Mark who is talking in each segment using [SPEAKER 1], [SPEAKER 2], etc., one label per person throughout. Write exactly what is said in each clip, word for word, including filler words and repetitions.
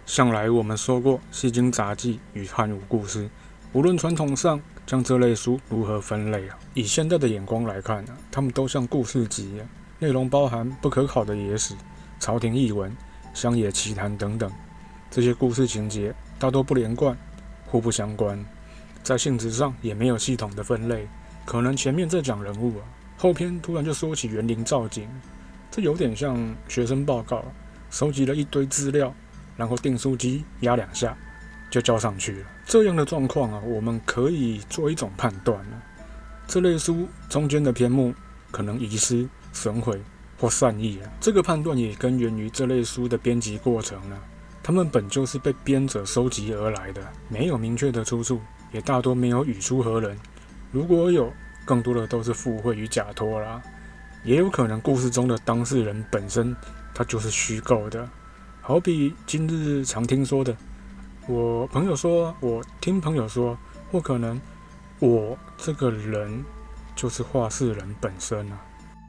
[SPEAKER 1] 向来我们说过西京杂记与汉武故事，无论传统上将这类书如何分类啊，以现在的眼光来看啊，它们都像故事集啊，内容包含不可考的野史、朝廷异闻、乡野奇谈等等。这些故事情节大多不连贯，互不相关，在性质上也没有系统的分类。可能前面在讲人物啊，后篇突然就说起园林造景，这有点像学生报告，收集了一堆资料，然后订书机压两下就交上去了。这样的状况啊，我们可以做一种判断啊，这类书中间的篇目可能遗失、损毁或善意啊。这个判断也根源于这类书的编辑过程啊，它们本就是被编者收集而来的，没有明确的出处，也大多没有语出何人。如果有，更多的都是附会与假托啦。也有可能故事中的当事人本身他就是虚构的，好比今日常听说的我朋友说，我听朋友说，或可能我这个人就是话事人本身啊。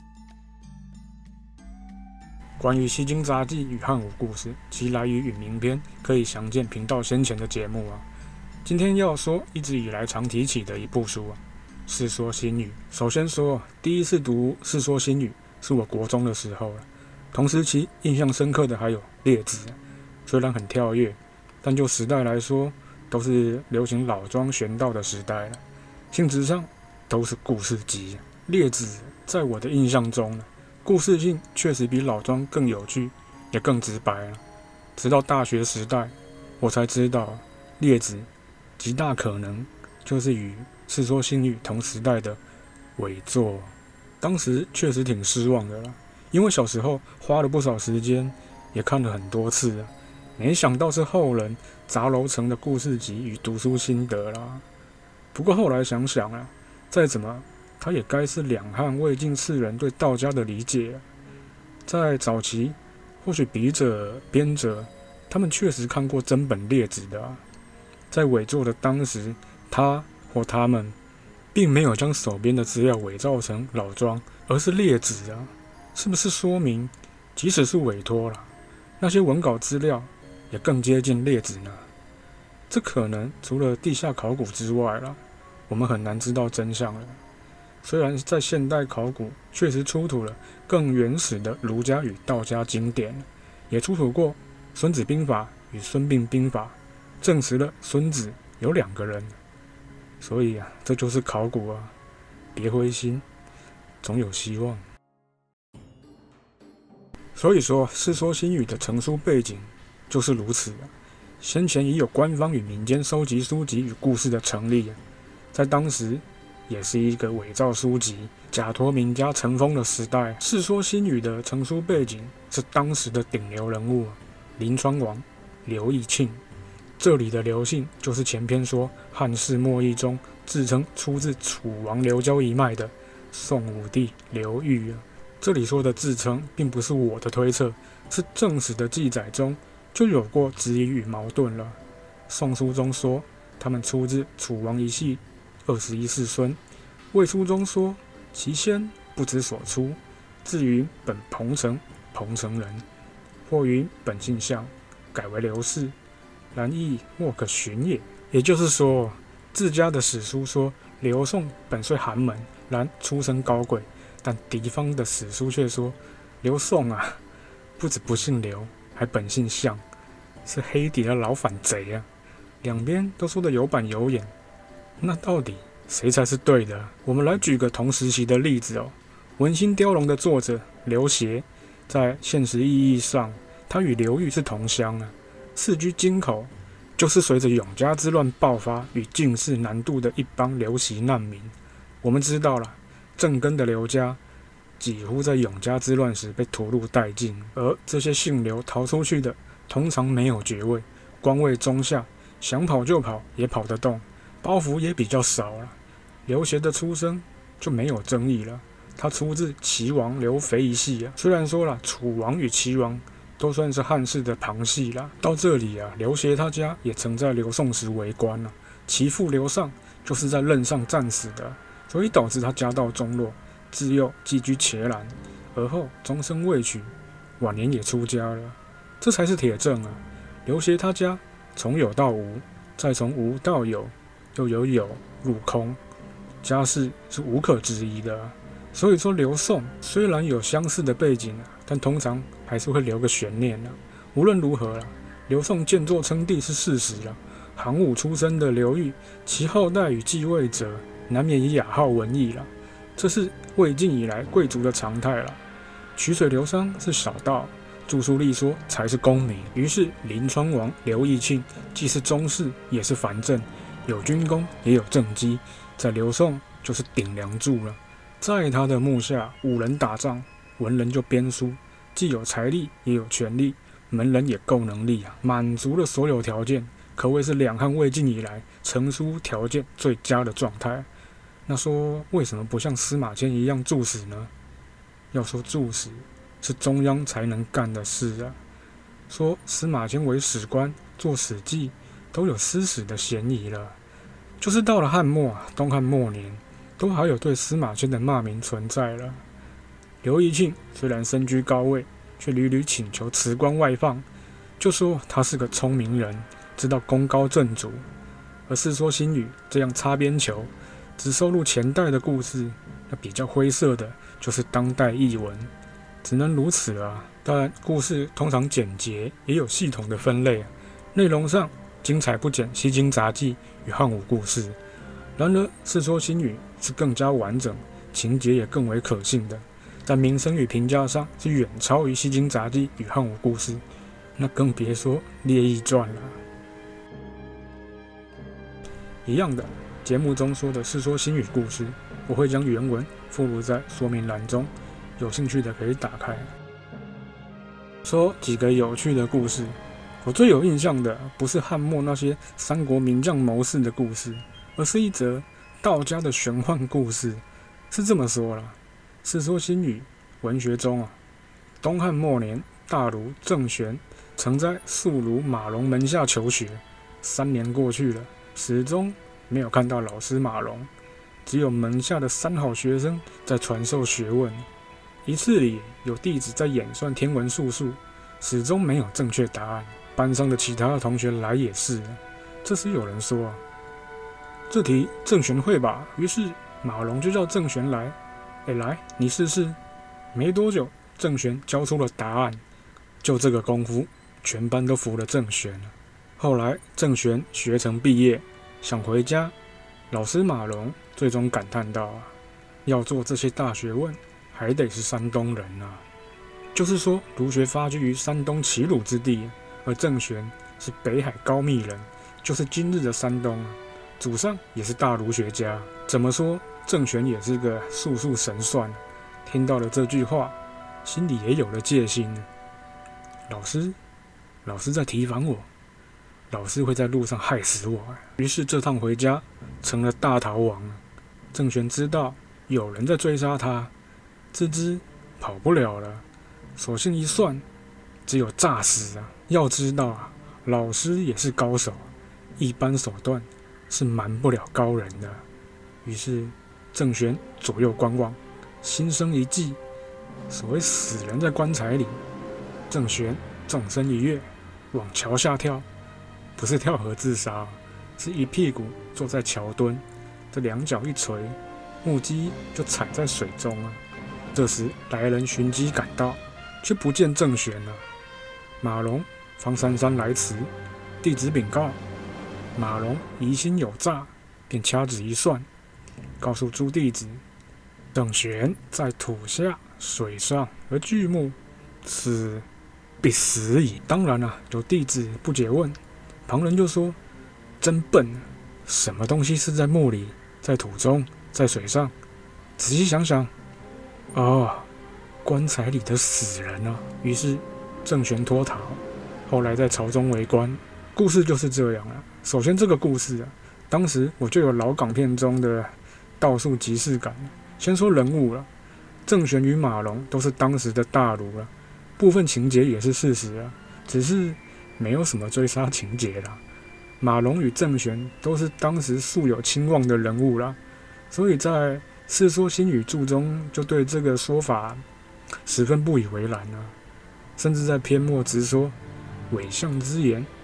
[SPEAKER 1] 关于西京杂记与汉武故事，其来于与名篇，可以详见频道先前的节目啊。今天要说一直以来常提起的一部书啊，《世说新语》。首先说，第一次读《世说新语》是我国中的时候了。同时期印象深刻的还有《列子》，虽然很跳跃，但就时代来说，都是流行老庄玄道的时代了。性质上都是故事集。《列子》在我的印象中，故事性确实比老庄更有趣，也更直白了。直到大学时代，我才知道，《列子》极大可能就是与《世说新语》同时代的伪作。当时确实挺失望的啦，因为小时候花了不少时间，也看了很多次啊，没想到是后人杂糅成的故事集与读书心得啦。不过后来想想啊，再怎么它也该是两汉魏晋士人对道家的理解啊。在早期，或许笔者编者他们确实看过真本《列子》的啊，在伪作的当时，他或他们并没有将手边的资料伪造成老庄，而是《列子》啊。是不是说明，即使是委托啦，那些文稿资料也更接近《列子》呢？这可能除了地下考古之外啦，我们很难知道真相了。虽然在现代考古确实出土了更原始的儒家与道家经典，也出土过《孙子兵法》与《孙膑兵法》，证实了孙子有两个人。所以啊，这就是考古啊，别灰心，总有希望。所以说，《世说新语》的成书背景就是如此啊。先前已有官方与民间收集书籍与故事的成立啊，在当时也是一个伪造书籍、假托名家成风的时代。《世说新语》的成书背景是当时的顶流人物临川王刘义庆。这里的刘姓就是前篇说汉室末裔中自称出自楚王刘交一脉的宋武帝刘裕啊。这里说的自称并不是我的推测，是正史的记载中就有过质疑与矛盾了。宋书中说他们出自楚王一系二十一世孙，魏书中说其先不知所出，自云本彭城彭城人，或云本姓项，改为刘氏，然亦莫可寻也。也就是说，自家的史书说刘宋本虽寒门，然出身高贵，但敌方的史书却说刘宋啊，不止不姓刘，还本姓项，是黑底的老反贼啊。两边都说的有板有眼，那到底谁才是对的？我们来举个同时期的例子哦。文心雕龙的作者刘勰，在现实意义上，他与刘裕是同乡啊，世居京口，就是随着永嘉之乱爆发与进士南渡的一帮流徙难民。我们知道了，正根的刘家几乎在永嘉之乱时被屠戮殆尽，而这些姓刘逃出去的，通常没有爵位，官位中下，想跑就跑，也跑得动，包袱也比较少了。刘勰的出生就没有争议了，他出自齐王刘肥一系啊。虽然说了楚王与齐王都算是汉室的旁系啦，到这里啊，刘勰他家也曾在刘宋时为官啊，其父刘尚就是在任上战死的，所以导致他家道中落，自幼寄居伽蓝，而后终身未娶，晚年也出家了。这才是铁证啊！ 刘协他家从有到无，再从无到有，又由有入空，家世是无可置疑的啊。所以说刘宋虽然有相似的背景啊，但通常还是会留个悬念啊。无论如何啦，刘宋建作称帝是事实啦。行伍出身的刘裕，其后代与继位者难免以雅号闻义啦，这是魏晋以来贵族的常态啦。曲水流觞是小道，著书立说才是功名。于是临川王刘义庆既是宗室，也是藩镇，有军功也有政绩，在刘宋就是顶梁柱了。在他的幕下，武人打仗，文人就编书，既有财力也有权力，门人也够能力啊，满足了所有条件，可谓是两汉魏晋以来成书条件最佳的状态。那说为什么不像司马迁一样注史呢？要说注史是中央才能干的事啊。说司马迁为史官，做史记都有私史的嫌疑了。就是到了汉末啊，东汉末年，都还有对司马迁的骂名存在了。刘义庆虽然身居高位，却屡屡请求辞官外放，就说他是个聪明人，知道功高震主。而《世说新语》这样擦边球，只收录前代的故事，那比较灰色的就是当代译文，只能如此了啊。当然，故事通常简洁，也有系统的分类，内容上精彩不减西京杂记与汉武故事。然而，《世说新语》是更加完整，情节也更为可信的，在名声与评价上是远超于西京杂记与汉武故事，那更别说列异传了。一样的，节目中说的《世说新语》故事，我会将原文附录在说明栏中，有兴趣的可以打开。说几个有趣的故事，我最有印象的不是汉末那些三国名将谋士的故事，而是一则道家的玄幻故事。是这么说啦，《世说新语》文学中啊，东汉末年，大儒郑玄曾在宿儒马融门下求学，三年过去了，始终没有看到老师马融，只有门下的三好学生在传授学问。一次里有弟子在演算天文数数，始终没有正确答案。班上的其他的同学来也是，这时有人说啊，这题郑玄会吧？于是马融就叫郑玄来，哎，来你试试。没多久，郑玄交出了答案。就这个功夫，全班都服了郑玄了。后来郑玄学成毕业，想回家，老师马融最终感叹道啊，要做这些大学问，还得是山东人啊。就是说，儒学发居于山东齐鲁之地，而郑玄是北海高密人，就是今日的山东啊。祖上也是大儒学家，怎么说郑玄也是个术数神算。听到了这句话，心里也有了戒心。老师，老师在提防我，老师会在路上害死我。于是这趟回家成了大逃亡。郑玄知道有人在追杀他，自知跑不了了，索性一算，只有诈死啊！要知道啊，老师也是高手，一般手段是瞒不了高人的。于是郑玄左右观望，心生一计。所谓死人在棺材里，郑玄纵身一跃，往桥下跳，不是跳河自杀，是一屁股坐在桥墩，这两脚一垂，木屐就踩在水中了。这时来人寻机赶到，却不见郑玄了。马融方姗姗来迟，弟子禀告。马融疑心有诈，便掐指一算，告诉诸弟子，郑玄在土下水上而巨木，此必死矣。当然了、啊，有弟子不解问，旁人就说：真笨，什么东西是在木里，在土中，在水上？仔细想想，哦，棺材里的死人啊！于是郑玄脱逃，后来在朝中为官。故事就是这样啊。首先，这个故事啊，当时我就有老港片中的道术即视感。先说人物了，郑玄与马融都是当时的大儒了，部分情节也是事实啊，只是没有什么追杀情节啦。马融与郑玄都是当时素有亲望的人物啦，所以在《世说新语》注中就对这个说法十分不以为然啊，甚至在篇末直说：“伪相之言，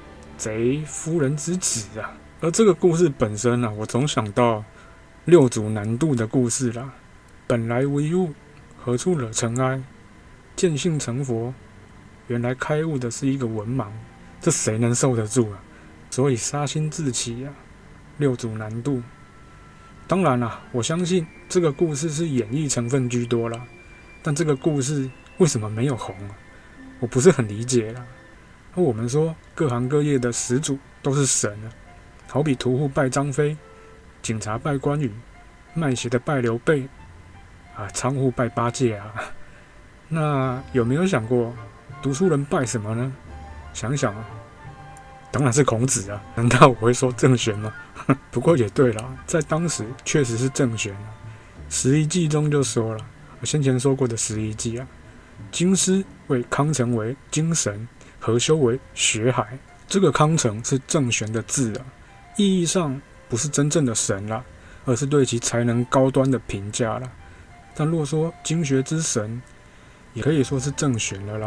[SPEAKER 1] 贼夫人之子啊。而这个故事本身啊，我总想到六祖南渡的故事啦。本来无物，何处惹尘埃？见性成佛，原来开悟的是一个文盲，这谁能受得住啊？所以杀心自起啊，六祖南渡。当然啦，我相信这个故事是演绎成分居多啦，但这个故事为什么没有红啊？我不是很理解啦。而我们说各行各业的始祖都是神啊，好比屠户拜张飞，警察拜关羽，卖血的拜刘备，啊，仓户拜八戒啊。那有没有想过，读书人拜什么呢？想想啊，当然是孔子啊。难道我会说郑玄吗？不过也对啦，在当时确实是郑玄啊。十一记中就说了，我先前说过的十一记啊，京师为康成为精神，何修为学海。这个康成是郑玄的字啊，意义上不是真正的神啦，而是对其才能高端的评价啦。但若说经学之神，也可以说是郑玄了啦。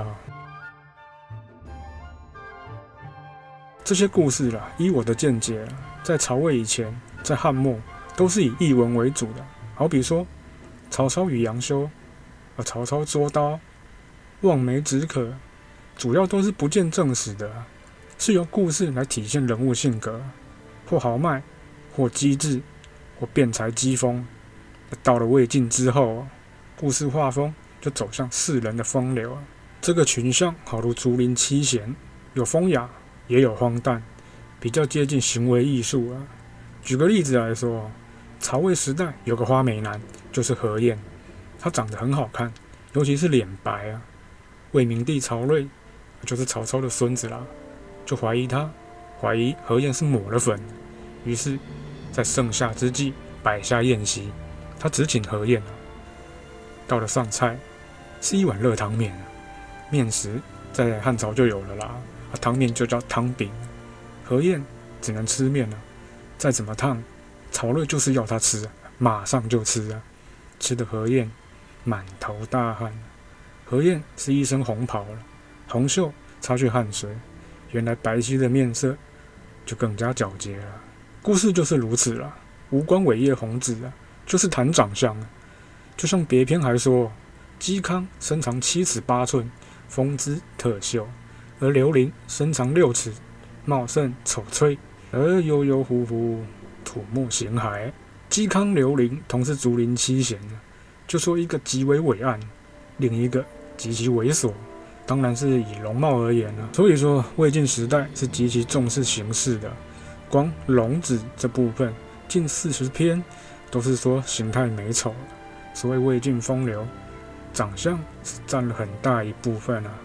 [SPEAKER 1] 这些故事啦，依我的见解啦，在曹魏以前，在汉末都是以译文为主的。好比说曹操与杨修，而曹操捉刀，望梅止渴，主要都是不见正史的，是由故事来体现人物性格，或豪迈，或机智，或辩才机锋。到了魏晋之后，故事画风就走向世人的风流。这个群像好如竹林七贤，有风雅，也有荒诞，比较接近行为艺术啊。举个例子来说，曹魏时代有个花美男，就是何晏，他长得很好看，尤其是脸白啊。魏明帝曹睿，就是曹操的孙子啦，就怀疑他，怀疑何晏是抹了粉，于是，在盛夏之际摆下宴席，他只请何晏啊。到了上菜，是一碗热汤面，面食在汉朝就有了啦，啊，汤面就叫汤饼。何晏只能吃面了，再怎么烫，曹睿就是要他吃，马上就吃啊，吃的何晏满头大汗。何晏是一身红袍了，红袖擦去汗水，原来白皙的面色就更加皎洁了。故事就是如此啦，无关伟业宏旨啊，就是谈长相啊。就像别篇还说，嵇康身长七尺八寸，风姿特秀，而刘伶身长六尺，茂盛丑翠，而悠悠忽忽，土木形骸。嵇康、刘伶同是竹林七贤，就说一个极为伟岸，另一个极其猥琐，当然是以容貌而言啊。所以说，魏晋时代是极其重视形式的，光容止这部分，近四十篇都是说形态美丑。所谓魏晋风流，长相是占了很大一部分啊。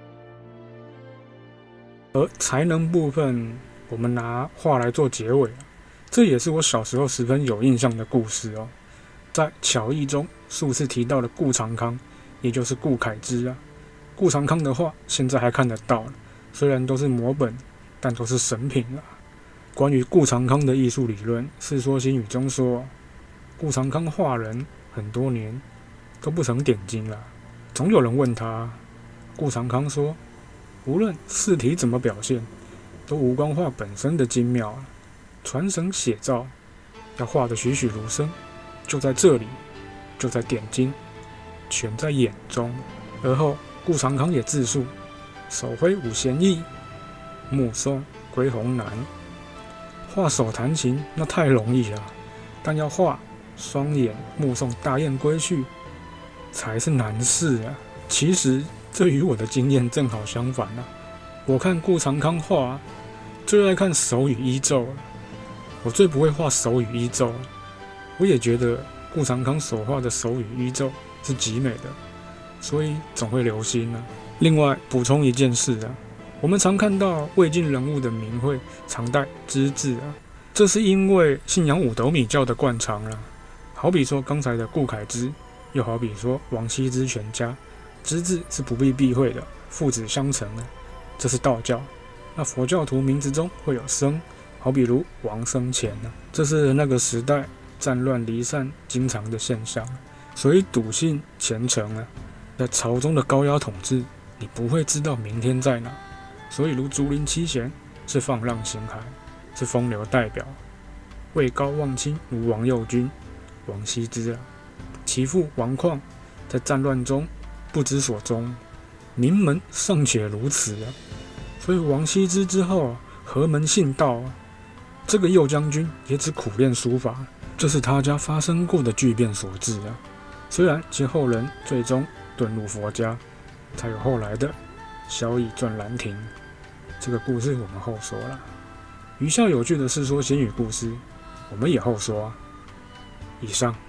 [SPEAKER 1] 而才能部分，我们拿话来做结尾，这也是我小时候十分有印象的故事哦。在巧义中数次提到了顾长康，也就是顾恺之啊。顾长康的画现在还看得到，虽然都是摹本，但都是神品啊。关于顾长康的艺术理论，《世说新语》中说，顾长康画人很多年都不曾点睛了。总有人问他，顾长康说，无论事体怎么表现，都无关画本身的精妙，传神写照，要画得栩栩如生，就在这里，就在点睛，全在眼中。而后顾长康也自述，手挥五弦意，目送归鸿难。画手弹琴那太容易了，但要画双眼目送大雁归去，才是难事啊。其实这与我的经验正好相反啊。我看顾长康画，最爱看手语衣奏了。我最不会画手语衣奏，我也觉得顾长康所画的手语衣奏是极美的，所以总会留心啊。另外补充一件事啊，我们常看到魏晋人物的名讳常带之字啊，这是因为信仰五斗米教的惯常啦。好比说刚才的顾恺之，又好比说王羲之全家，之字是不必避讳的，父子相承的，这是道教。那佛教徒名字中会有僧，好比如王僧虔呢，这是那个时代战乱离散经常的现象。所以笃信虔诚啊，在朝中的高压统治，你不会知道明天在哪。所以如竹林七贤是放浪形骸，是风流代表，位高望轻如王右军、王羲之啊。其父王旷在战乱中不知所终，名门尚且如此啊，所以王羲之之后啊，何门信道啊？这个右将军也只苦练书法，这是他家发生过的巨变所致啊。虽然其后人最终遁入佛家，才有后来的萧绎传兰亭。这个故事我们后说了。余下有趣的《世说新语》故事，我们也后说啊。以上。